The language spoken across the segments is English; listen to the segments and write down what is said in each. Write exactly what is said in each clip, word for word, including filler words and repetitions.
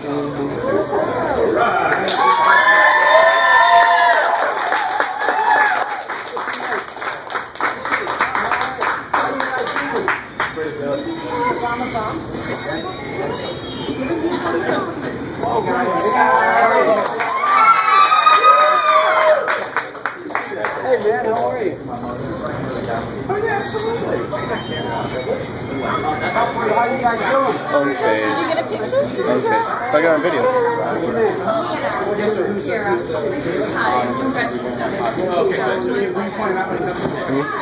Hey man, how are you? Oh yeah, absolutely. How you guys doing? On face. Did you get a picture? On face. I got on video. Yes, sir. Who's the, who's the... Hi, Gretchen. Okay, good. So you, will you point him out when he comes in?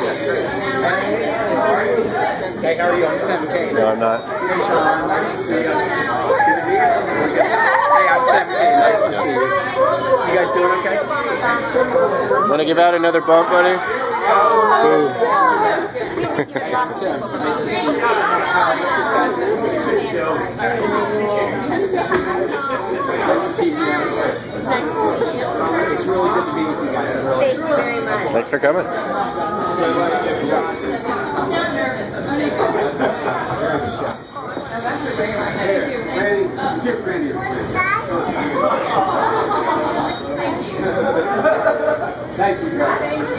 Hey, how are you? I'm Tim Kane. No, I'm not. Hey, Sean. Nice to see you. Hey, I'm Tim Kane. Nice to see you. You guys doing okay? Want to give out another bump, buddy? Hey, I'm Tim. Nice to see you. Uh, what's this guy's name? It's really good to be with you guys. Really Thank you very much. Thanks for coming. Give Randy a plate. Thank you, guys.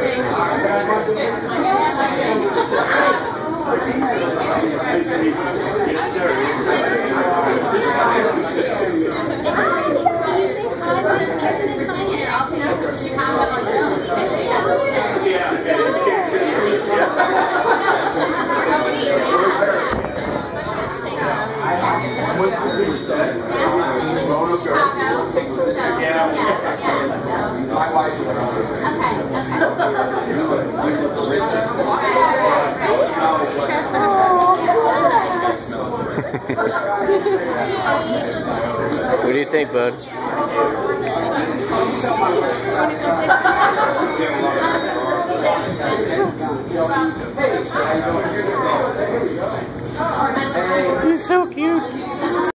My wife's What do you think, bud? He's so cute.